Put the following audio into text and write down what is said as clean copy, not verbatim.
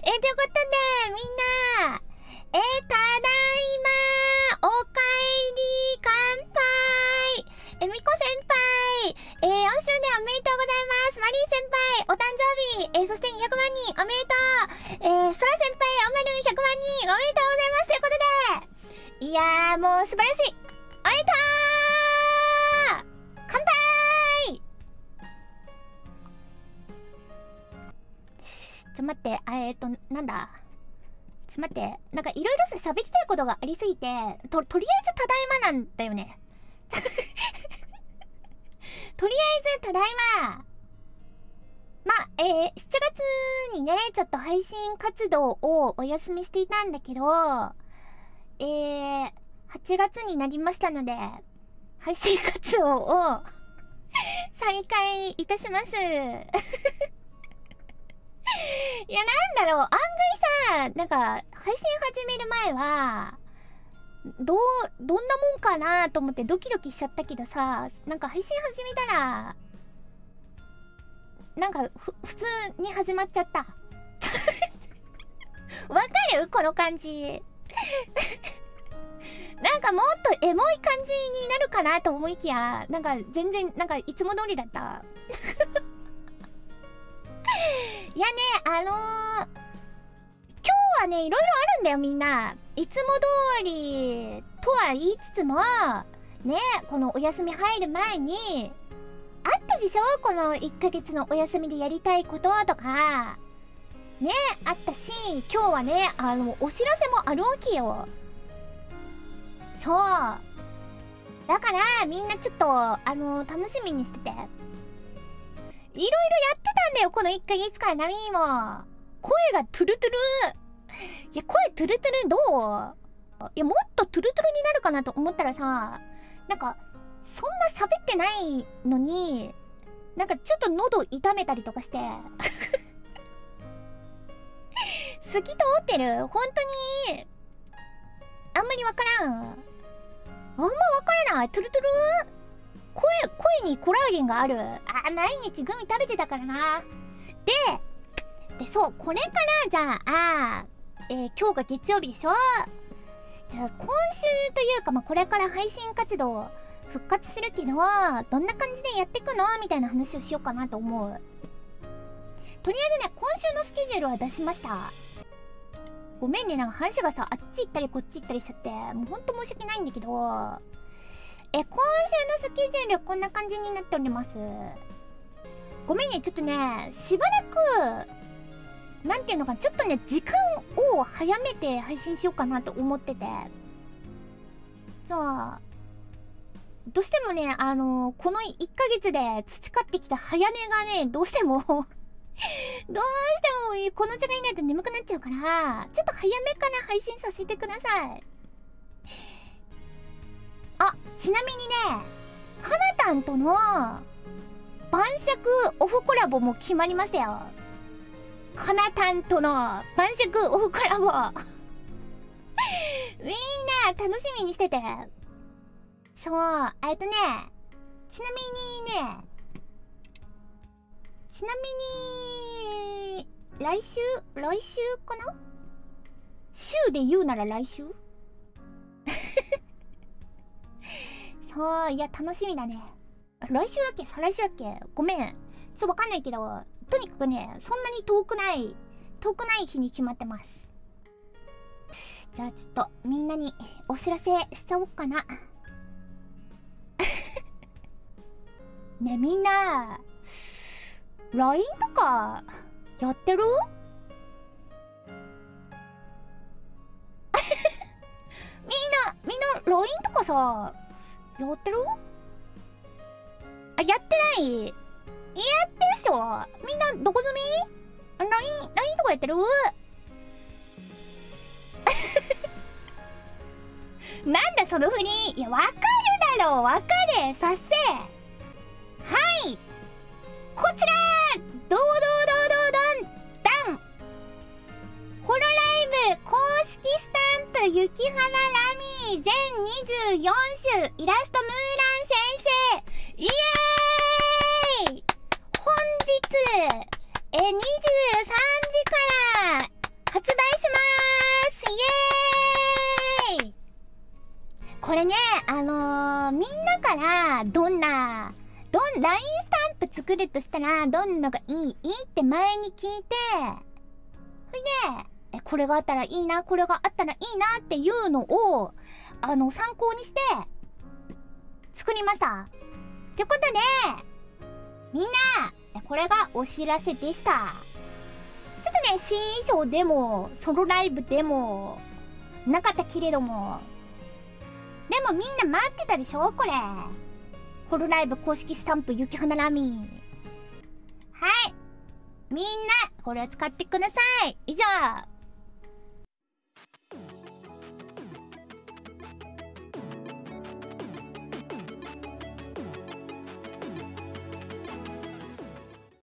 ということで、みんな、ただいま、おかえり、乾杯。みこ先輩、4周年おめでとうございます。マリー先輩、お誕生日、そして200万人おめでとう。ソラ先輩、おめる100万人おめでとうございます。ということで、いやー、もう素晴らしい。おめでとう。乾杯。待って、なんだ。待って、なんかいろいろさ、喋りたいことがありすぎて、とりあえずただいまなんだよね。とりあえずただいま。7月にね、ちょっと配信活動をお休みしていたんだけど、8月になりましたので、配信活動を再開いたします。いや、なんだろう、案外さ、なんか、配信始める前は、どんなもんかなと思ってドキドキしちゃったけどさ、なんか配信始めたら、なんか、普通に始まっちゃった。わかる？この感じ。なんかもっとエモい感じになるかなと思いきや、なんか全然、なんかいつも通りだった。いやね、今日はね、いろいろあるんだよ、みんな。いつも通りとは言いつつも、ね、このお休み入る前に、あったでしょ？この1ヶ月のお休みでやりたいこととか、ね、あったし、今日はね、お知らせもあるわけよ。そう。だから、みんなちょっと、楽しみにしてて。いろいろやってたんだよ、この1ヶ月間、ナミーも。声がトゥルトゥル。いや、声トゥルトゥルどう？いや、もっとトゥルトゥルになるかなと思ったらさ、なんか、そんな喋ってないのに、なんかちょっと喉痛めたりとかして。透き通ってる？本当に。あんまりわからん。あんまわからない。トゥルトゥル？声にコラーゲンがある。毎日グミ食べてたからな。で、そう、これからじゃあ、今日が月曜日でしょ？じゃあ、今週というか、これから配信活動復活するけど、どんな感じでやっていくの？みたいな話をしようかなと思う。とりあえずね、今週のスケジュールは出しました。ごめんね、なんか話がさ、あっち行ったりこっち行ったりしちゃって、もうほんと申し訳ないんだけど、今週のスケジュールこんな感じになっております。ごめんね、ちょっとね、しばらく、なんていうのかな、ちょっとね、時間を早めて配信しようかなと思ってて。そう。どうしてもね、この1ヶ月で培ってきた早寝がね、どうしてもこの時間になると眠くなっちゃうから、ちょっと早めから配信させてください。ちなみにね、かなたんとの晩酌オフコラボも決まりましたよ。かなたんとの晩酌オフコラボみんな楽しみにしてて。そう、ちなみに、来週かな？週で言うなら来週そう、いや、楽しみだね。来週だっけ？再来週だっけ？ごめん。わかんないけど、とにかくね、そんなに遠くない日に決まってます。じゃあ、ちょっと、みんなにお知らせしちゃおうかな。ね、みんな、LINE とか、やってる？みんな LINE とかさ、やってる？やってない？やってるっしょ？みんなどこ住み？ LINE とかやってる？なんだその振り。いや、わかるだろう。わかる。させ。はい。こちらドンホロライブ公式スタンプ雪原ラミー全24種イラストムーラン先生イエーイ。本日23時から LINE スタンプ作るとしたら、どんなのがいいって前に聞いて、ほいで、これがあったらいいな、これがあったらいいなっていうのを、参考にして、作りました。ってことで、みんな、これがお知らせでした。ちょっとね、新衣装でも、ソロライブでも、なかったけれども。でもみんな待ってたでしょこれ。ホロライブ公式スタンプ雪花ラミ。はい。みんな、これを使ってください。以上。